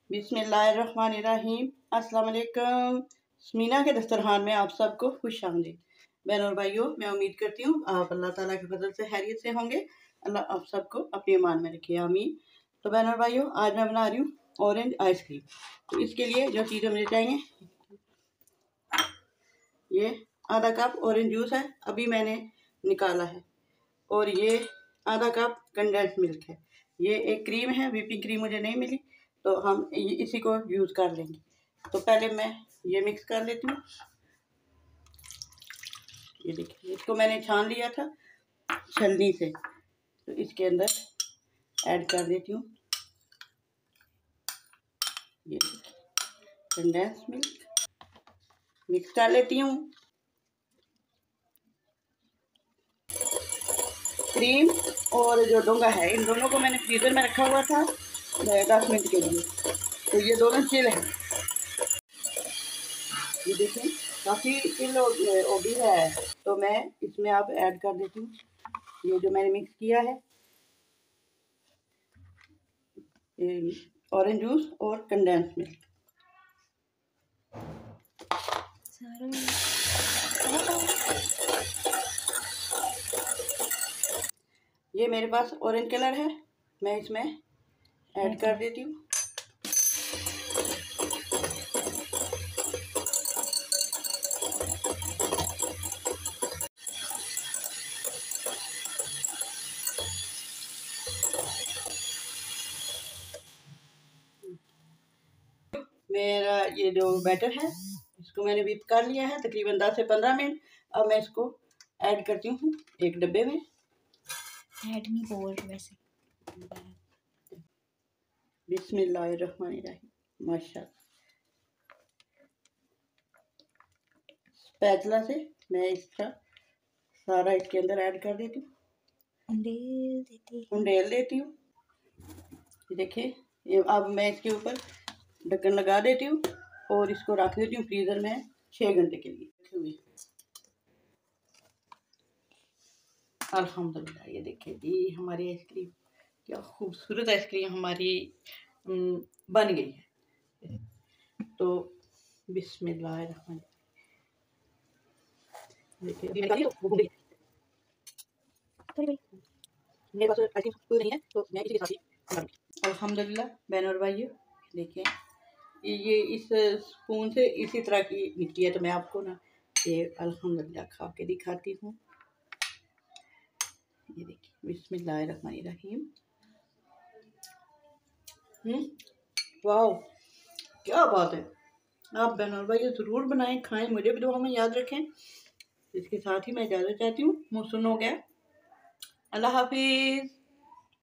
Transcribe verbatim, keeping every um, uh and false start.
बिस्मिल्लाहिर्रहमानिर्रहीम। अस्सलाम वालेकुम। स्मीना के दस्तरखान में आप सबको खुश आमदीद। बहन और भाइयों, मैं उम्मीद करती हूँ आप अल्लाह ताला के फजल से खैरियत से होंगे। अल्लाह आप सबको अपनी ईमान में रखे, आमीन। तो बहन और भाइयों, आज मैं बना रही हूँ ऑरेंज आइसक्रीम। तो इसके लिए जो चीज़ें मुझे चाहिए, ये आधा कप ऑरेंज जूस है, अभी मैंने निकाला है। और ये आधा कप कंडेंस मिल्क है। ये एक क्रीम है, व्हिपिंग क्रीम मुझे नहीं मिली, तो हम इसी को यूज़ कर लेंगे। तो पहले मैं ये मिक्स कर लेती हूँ। ये देखिए, इसको मैंने छान लिया था छलनी से, तो इसके अंदर ऐड कर देती हूँ ये कंडेंस मिल्क। मिक्स कर लेती हूँ। क्रीम और जो डोंगा है, इन दोनों को मैंने फ्रीज़र में रखा हुआ था दस मिनट के लिए, तो ये दोनों चिल है। ये देखिए काफ़ी चिल हो गई है, तो मैं इसमें अब ऐड कर देती हूँ ये जो मैंने मिक्स किया है, ऑरेंज जूस और कंडेंस मिल्क। ये मेरे पास ऑरेंज कलर है, मैं इसमें ऐड कर देती हूँ। मेरा ये जो बैटर है, इसको मैंने व्हिप कर लिया है तकरीबन दस से पंद्रह मिनट। अब मैं इसको ऐड करती हूँ एक डब्बे में। ऐड नहीं बोल वैसे। बिस्मिल्लाहिर्रहमानिर्रहीम। माशाअल्लाह, स्पैचुला से मैं इसका सारा इसके अंदर ऐड कर देती हूँ, उंडेल देती उंडेल देती हूँ। देखिए, ये अब मैं इसके ऊपर ढक्कन लगा देती हूँ और इसको रख देती हूँ फ्रीज़र में छः घंटे के लिए। अल्हम्दुलिल्लाह, ये देखिए जी हमारी आइसक्रीम, क्या खूबसूरत आइसक्रीम हमारी बन गई है। तो बिस्मिल्लाहिर्रहमानिर्रहीम, देखिए मेरे पास आइसक्रीम नहीं है, तो मैं इसी के साथ ही अल्हम्दुलिल्लाह। बहन और भाइयों, देखिए ये इस स्पून से इसी तरह की निकली है, तो मैं आपको ना ये अल्हम्दुलिल्लाह खा के दिखाती हूँ। ये देखिए, बिस्मिल्लाहिर्रहमानिर्रहीम। हम्म, वाह, क्या बात है। आप बहन और भाइयों ज़रूर बनाएं, खाएं, मुझे भी दुआ में याद रखें। इसके साथ ही मैं इजाज़त चाहती हूँ। मुझसे हो गया, अल्लाह हाफिज़।